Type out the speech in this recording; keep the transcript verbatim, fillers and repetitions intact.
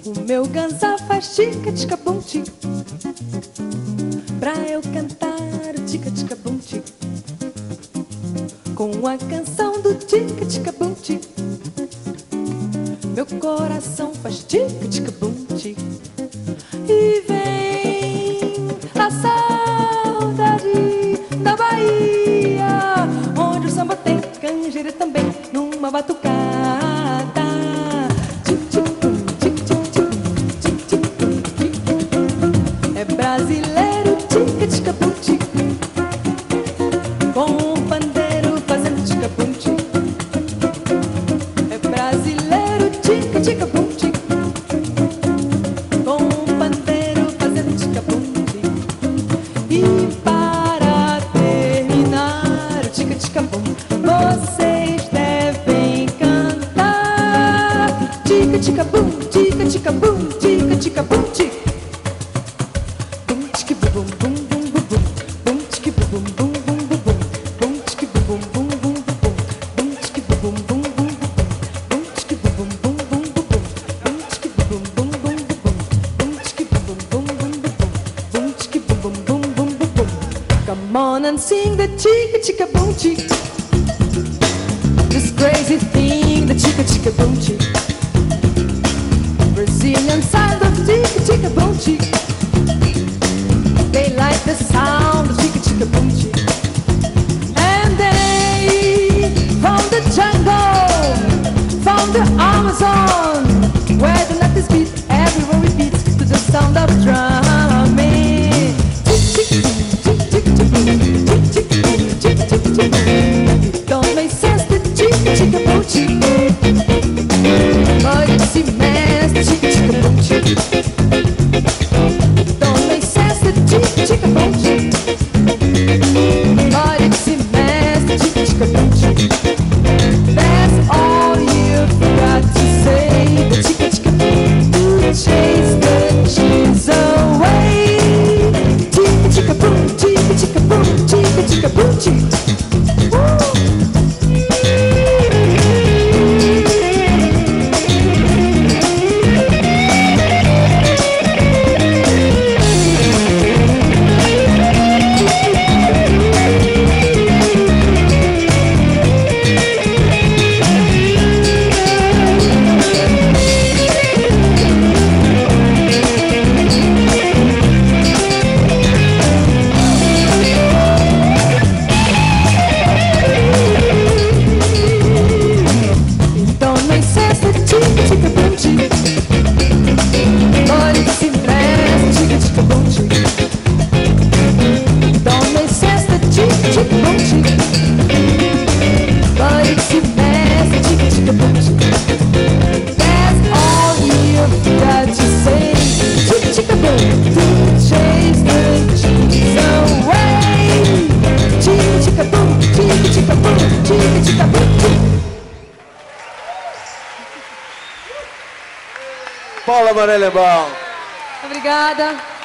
O meu ganzá faz tica-tica-bum-tic, pra eu cantar o tica-tica-bum-tic, com a canção do tica-tica-bum-tic. Meu coração faz tica-tica-bum-tic e vem a saudade da Bahia, onde o samba tem canjeira também numa batucada. É brasileiro tica-tica-bum-tic, com um pandeiro fazendo tica-bum-tic. É brasileiro tica-tica-bum-tic, com um pandeiro fazendo tica-bum-tic. E para terminar o tica-tica-bum, vocês devem cantar tica-tica-bum, tica-tica-bum, tica-tica-bum-tic. Come on and sing the tica-tica-boom-tic, this crazy thing, the tica-tica-boom-tic, Brazilian side of tica-tica-boom-tic. They like the sound of tica-tica-boom-tic, and they from the jungle, from the Amazon, where the night is beat, everyone repeats to the sound of drumming. Don't make sense the tica-tica-boom-tic, but it's immense the tica-tica-boom-tic. Don't make sense the tica-tica-boom-tic, but it's immense the tica-tica-boom-tic. That's all you've got to say, the tica-tica-boom, to chase the cheese away. Tica-tica-boom, tica-tica-boom, tica-tica-boom-tic. Paula Maria Lebão. Obrigada.